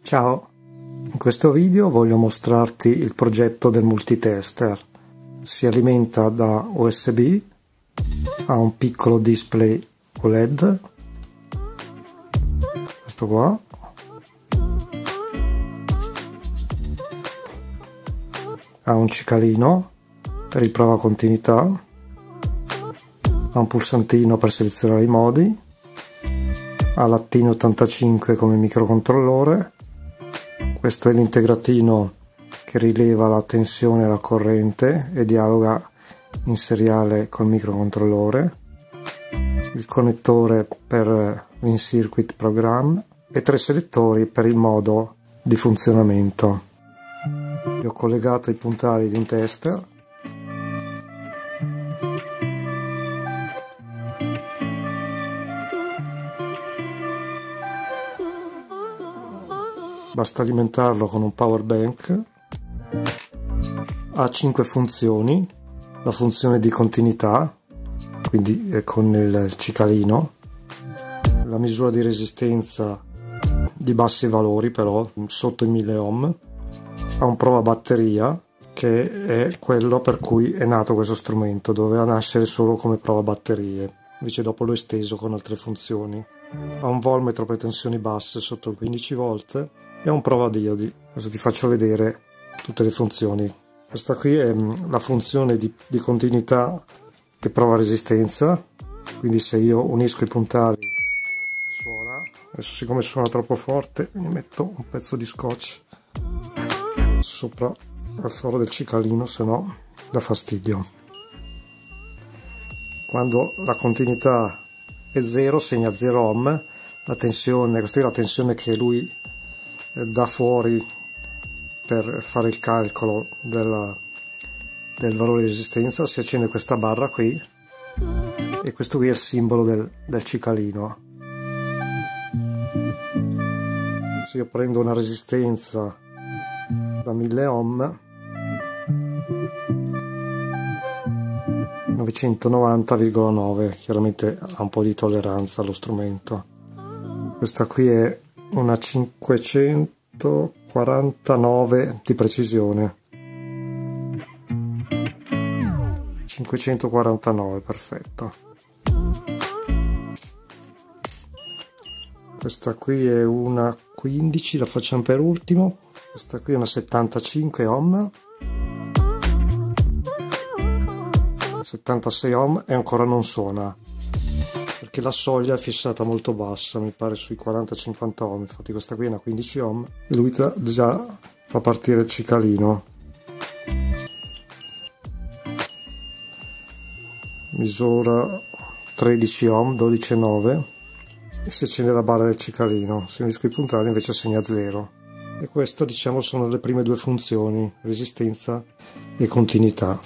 Ciao, in questo video voglio mostrarti il progetto del multitester. Si alimenta da USB, ha un piccolo display OLED, questo qua, ha un cicalino per il prova continuità, ha un pulsantino per selezionare i modi, ha l'ATtino85 come microcontrollore. Questo è l'integratino che rileva la tensione e la corrente e dialoga in seriale col microcontrollore, il connettore per l'in-circuit program e 3 selettori per il modo di funzionamento. Ho collegato i puntali di un tester. Basta alimentarlo con un power bank. Ha 5 funzioni: la funzione di continuità, quindi con il cicalino, la misura di resistenza di bassi valori però sotto i 1000 ohm, ha un prova batteria che è quello per cui è nato questo strumento, doveva nascere solo come prova batterie, invece dopo l'ho esteso con altre funzioni. Ha un volmetro per tensioni basse sotto il 15 volt e un prova diodi. Adesso ti faccio vedere tutte le funzioni. Questa qui è la funzione di continuità e prova resistenza, quindi se io unisco i puntali suona. Adesso siccome suona troppo forte mi metto un pezzo di scotch sopra il foro del cicalino, se no dà fastidio. Quando la continuità è 0 segna 0 ohm, la tensione, questa è la tensione che lui da fuori per fare il calcolo del valore di resistenza. Si accende questa barra qui e questo qui è il simbolo del cicalino. Se io prendo una resistenza da 1000 ohm, 990,9, chiaramente ha un po' di tolleranza lo strumento. Questa qui è una 549 di precisione. 549, perfetto. Questa qui è una 15, la facciamo per ultimo. Questa qui è una 75 ohm. 76 ohm e ancora non suona, perché la soglia è fissata molto bassa, mi pare sui 40-50 ohm. Infatti questa qui è una 15 ohm e lui già fa partire il cicalino. Misura 13 ohm, 12,9 e si accende la barra del cicalino. Se unisco i puntali invece segna 0. E questo, diciamo, sono le prime due funzioni: resistenza e continuità.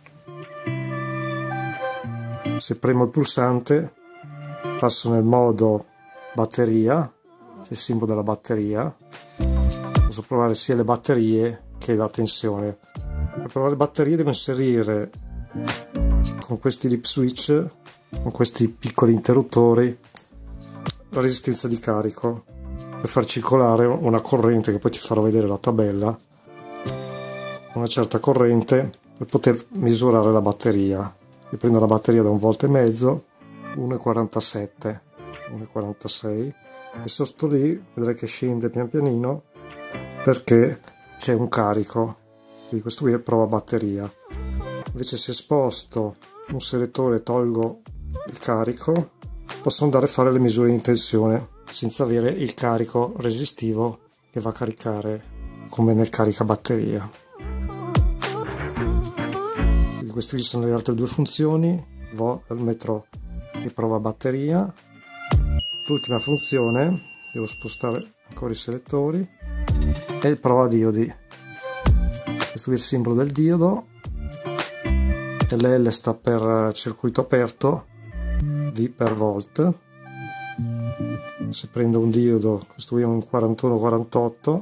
Se premo il pulsante passo nel modo batteria, c'è il simbolo della batteria. Posso provare sia le batterie che la tensione. Per provare le batterie devo inserire con questi dip switch, con questi piccoli interruttori, la resistenza di carico per far circolare una corrente, che poi ti farò vedere la tabella, una certa corrente per poter misurare la batteria. Io prendo la batteria da 1,5 volt, 1,47, 1,46 e sotto lì vedrai che scende pian pianino perché c'è un carico. Quindi questo qui è prova batteria. Invece se sposto un selettore e tolgo il carico, posso andare a fare le misure di tensione senza avere il carico resistivo che va a caricare come nel caricabatteria. Queste qui sono le altre due funzioni: volmetro e prova batteria. L'ultima funzione, devo spostare ancora i selettori, è il prova diodi. Questo è il simbolo del diodo, e l'L sta per circuito aperto, V per volt. Se prendo un diodo, questo qui è un 4148,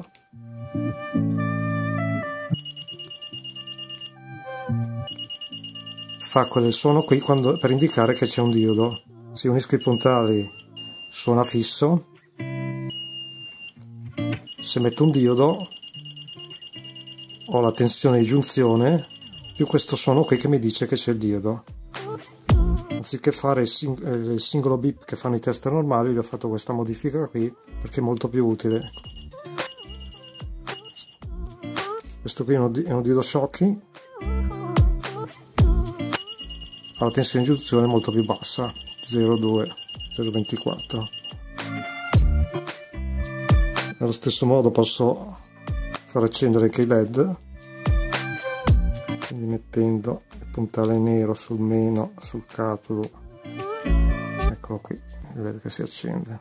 fa quel suono qui per indicare che c'è un diodo. Se unisco i puntali suona fisso, se metto un diodo ho la tensione di giunzione più questo suono qui che mi dice che c'è il diodo. Anziché fare il singolo beep che fanno i tester normali, gli ho fatto questa modifica qui perché è molto più utile. Questo qui è un diodo Schottky, ha la tensione di giunzione molto più bassa, 0,2, 0,24. Nello stesso modo posso far accendere anche i LED, quindi mettendo il puntale nero sul meno, sul catodo, eccolo qui, il LED che si accende.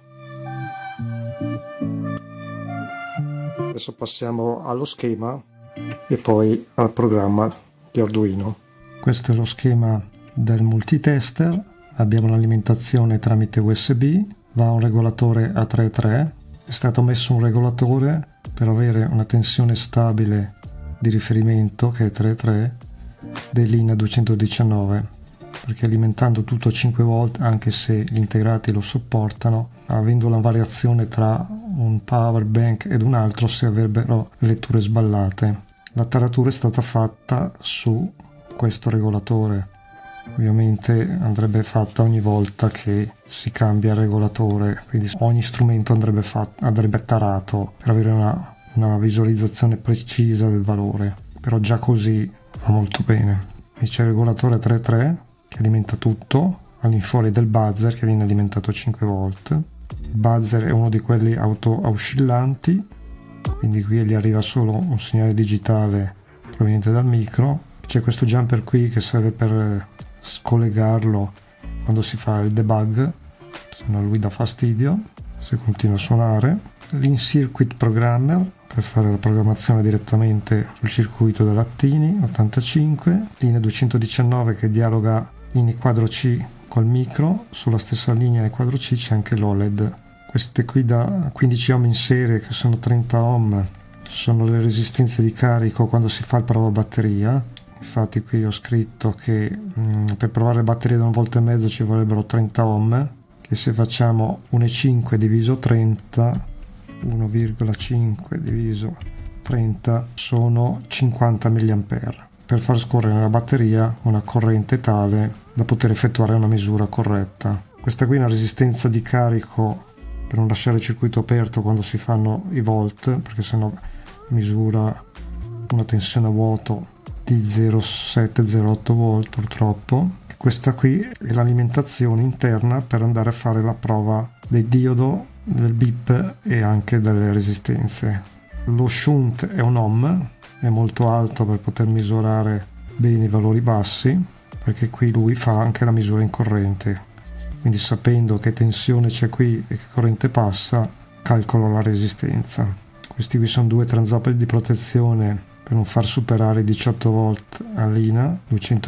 Adesso passiamo allo schema e poi al programma di Arduino. Questo è lo schema del multitester. Abbiamo l'alimentazione tramite USB, va a un regolatore a 3.3. È stato messo un regolatore per avere una tensione stabile di riferimento che è 3.3 dell'INA 219, perché alimentando tutto a 5 volt, anche se gli integrati lo supportano, avendo la variazione tra un power bank ed un altro si avrebbero letture sballate. La taratura è stata fatta su questo regolatore. Ovviamente andrebbe fatta ogni volta che si cambia il regolatore, quindi ogni strumento andrebbe tarato per avere una visualizzazione precisa del valore, però già così va molto bene. E c'è il regolatore 3.3 che alimenta tutto, all'infuori del buzzer che viene alimentato a 5 volt. Il buzzer è uno di quelli oscillanti, quindi qui gli arriva solo un segnale digitale proveniente dal micro. C'è questo jumper qui che serve per scollegarlo quando si fa il debug, se no lui dà fastidio se continua a suonare. L'in-circuit programmer per fare la programmazione direttamente sul circuito della Attini 85, linea 219 che dialoga in quadro C col micro. Sulla stessa linea di quadro C c'è anche l'OLED. Queste qui da 15 ohm in serie, che sono 30 ohm, sono le resistenze di carico quando si fa il prova batteria. Infatti qui ho scritto che per provare le batterie da 1,5 volt ci vorrebbero 30 ohm, che se facciamo 1,5 diviso 30, 1,5 diviso 30 sono 50 mA, per far scorrere nella batteria una corrente tale da poter effettuare una misura corretta. Questa qui è una resistenza di carico per non lasciare il circuito aperto quando si fanno i volt, perché sennò misura una tensione a vuoto di 0,7-0,8 volt purtroppo. E questa qui è l'alimentazione interna per andare a fare la prova del diodo, del bip e anche delle resistenze. Lo shunt è un ohm, è molto alto per poter misurare bene i valori bassi, perché qui lui fa anche la misura in corrente, quindi sapendo che tensione c'è qui e che corrente passa calcolo la resistenza. Questi qui sono due transappoli di protezione per non far superare i 18 volt all'INA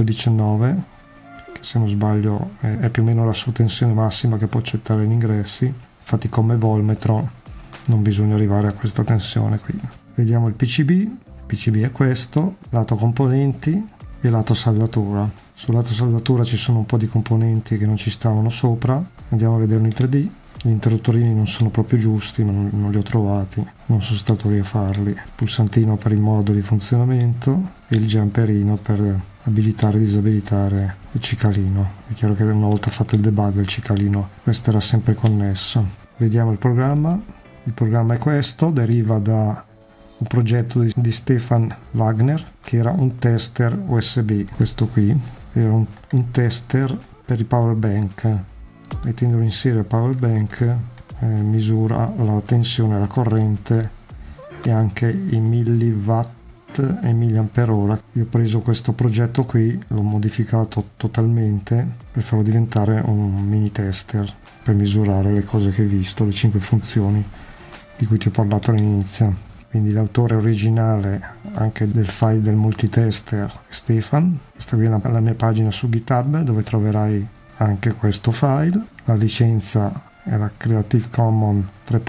219, che se non sbaglio è più o meno la sua tensione massima che può accettare gli ingressi. Infatti come volmetro non bisogna arrivare a questa tensione qui. Vediamo il PCB. Il PCB è questo, lato componenti e lato saldatura. Sul lato saldatura ci sono un po' di componenti che non ci stavano sopra, andiamo a vederlo in 3D. Gli interruttorini non sono proprio giusti, ma non li ho trovati, non sono stato lì a farli. Il pulsantino per il modo di funzionamento e il jumperino per abilitare e disabilitare il cicalino. È chiaro che una volta fatto il debug il cicalino resterà sempre connesso. Vediamo il programma. Il programma è questo, deriva da un progetto di Stefan Wagner, che era un tester USB. Questo qui era un tester per il power bank. Mettendolo in serie al power bank misura la tensione, la corrente e anche i milliwatt e milliampere. Io ho preso questo progetto qui, l'ho modificato totalmente per farlo diventare un mini tester per misurare le cose che hai visto, le 5 funzioni di cui ti ho parlato all'inizio. Quindi l'autore originale anche del file del multitester Stefan. Questa qui è la mia pagina su GitHub dove troverai anche questo file. La licenza è la Creative Commons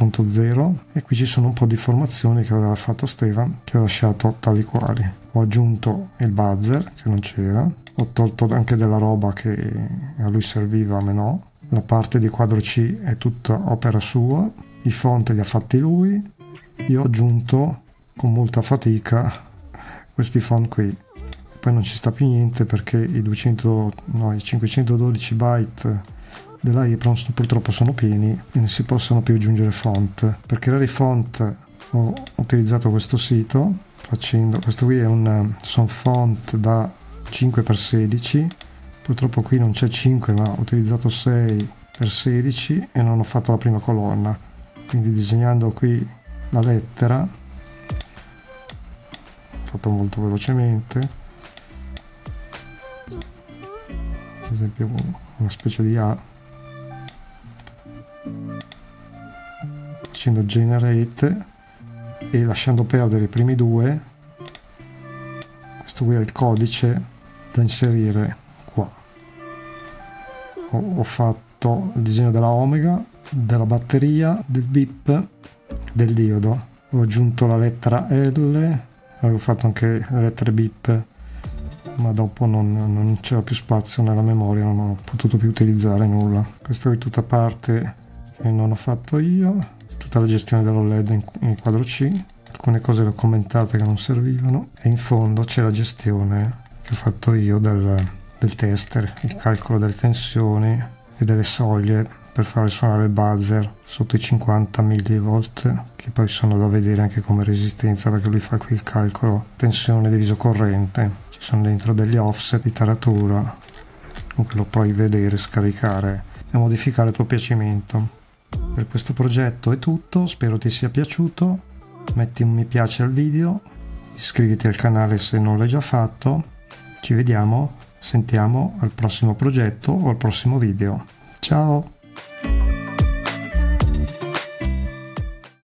3.0 e qui ci sono un po' di informazioni che aveva fatto Stefan, che ho lasciato tali quali. Ho aggiunto il buzzer che non c'era, ho tolto anche della roba che a lui serviva, a me no. La parte di quadro C è tutta opera sua, i font li ha fatti lui, io ho aggiunto con molta fatica questi font qui, poi non ci sta più niente perché i 512 byte dell'Apron purtroppo sono pieni e non si possono più aggiungere font. Per creare i font ho utilizzato questo sito, questo qui sono font da 5x16, purtroppo qui non c'è 5 ma ho utilizzato 6x16 e non ho fatto la prima colonna, quindi disegnando qui la lettera, ho fatto molto velocemente, ad esempio una specie di A, facendo generate e lasciando perdere i primi due. Questo qui è il codice da inserire qua. Ho fatto il disegno della omega, della batteria, del bip, del diodo. Ho aggiunto la lettera L, avevo fatto anche le lettere bip, ma dopo non c'era più spazio nella memoria, non ho potuto più utilizzare nulla. Questa è tutta parte che non ho fatto io, tutta la gestione dell'OLED in quadro C, alcune cose le ho commentate che non servivano, e in fondo c'è la gestione che ho fatto io del tester, il calcolo delle tensioni e delle soglie per fare suonare il buzzer sotto i 50 mV, che poi sono da vedere anche come resistenza, perché lui fa qui il calcolo tensione diviso corrente, ci sono dentro degli offset di taratura, comunque lo puoi vedere, scaricare e modificare a tuo piacimento. Per questo progetto è tutto, spero ti sia piaciuto, metti un mi piace al video, iscriviti al canale se non l'hai già fatto, ci vediamo, sentiamo al prossimo progetto o al prossimo video. Ciao!